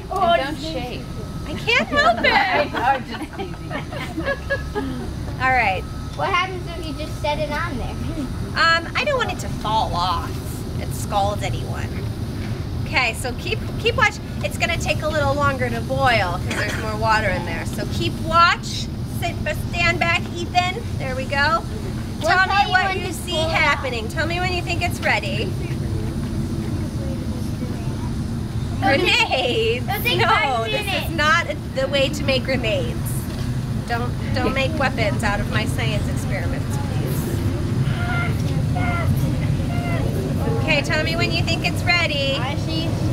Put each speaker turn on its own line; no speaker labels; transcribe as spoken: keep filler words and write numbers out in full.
Oh, and don't shake.
I can't help it.
I'm just teasing.
All right.
What happens if you just set it on there?
Um, I don't want it to fall off and scald anyone. Okay, so keep keep watch. It's gonna take a little longer to boil because there's more water in there. So keep watch. Sit, stand back, Ethan. There we go.
We'll
Tell
tell
me
you
what
when
you
to
see
pull it
happening. Tell me when you think it's ready.
It'll take-
Grenades.
it'll take
No,
five
this
minutes.
is not the way to make grenades. Don't don't make weapons out of my science experiments, please. Okay, tell me when you think it's ready.
I see